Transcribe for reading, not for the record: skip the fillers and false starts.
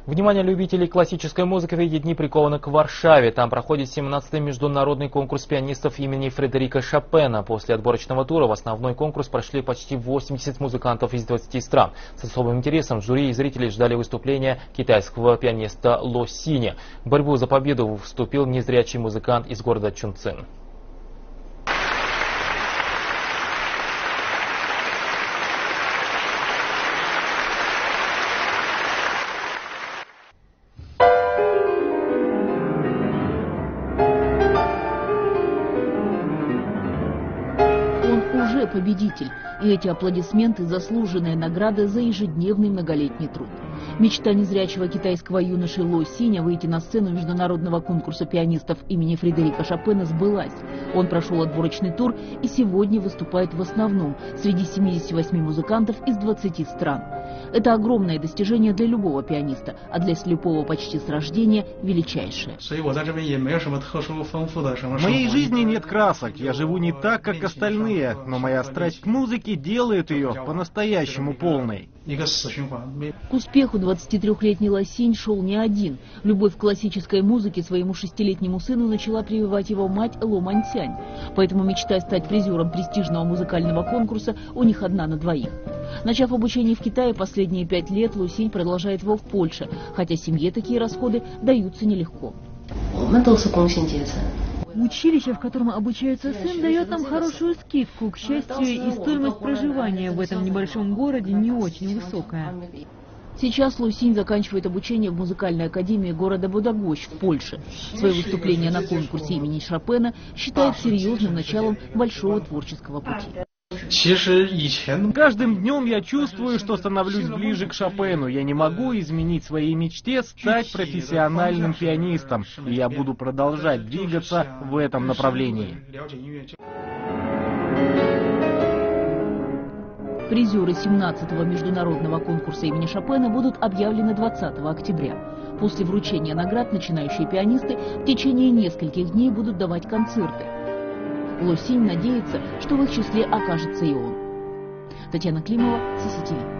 Внимание любителей классической музыки в эти дни приковано к Варшаве. Там проходит 17-й международный конкурс пианистов имени Фредерика Шопена. После отборочного тура в основной конкурс прошли почти 80 музыкантов из 20 стран. С особым интересом жюри и зрители ждали выступления китайского пианиста Ло Синя. В борьбу за победу вступил незрячий музыкант из города Чунцин. Уже победитель, и эти аплодисменты – заслуженная награда за ежедневный многолетний труд. Мечта незрячего китайского юноши Ло Синя выйти на сцену международного конкурса пианистов имени Фредерика Шопена сбылась. Он прошел отборочный тур и сегодня выступает в основном среди 78 музыкантов из 20 стран. Это огромное достижение для любого пианиста, а для слепого почти с рождения величайшее. В моей жизни нет красок, я живу не так, как остальные, но моя страсть к музыке делает ее по-настоящему полной. К успеху 23-летний Ло Синь шел не один. Любовь к классической музыке своему 6-летнему сыну начала прививать его мать Ло Мантянь. Поэтому мечта стать призером престижного музыкального конкурса у них одна на двоих. Начав обучение в Китае последние 5 лет, Ло Синь продолжает его в Польше, хотя семье такие расходы даются нелегко. Училище, в котором обучается сын, дает нам хорошую скидку. К счастью, и стоимость проживания в этом небольшом городе не очень высокая. Сейчас Ло Синь заканчивает обучение в музыкальной академии города Бодогощ в Польше. Свое выступление на конкурсе имени Шопена считает серьезным началом большого творческого пути. Каждым днем я чувствую, что становлюсь ближе к Шопену. Я не могу изменить своей мечте стать профессиональным пианистом. И я буду продолжать двигаться в этом направлении. Призеры 17-го международного конкурса имени Шопена будут объявлены 20 октября. После вручения наград начинающие пианисты в течение нескольких дней будут давать концерты. Ло Синь надеется, что в их числе окажется и он. Татьяна Климова, CCTV.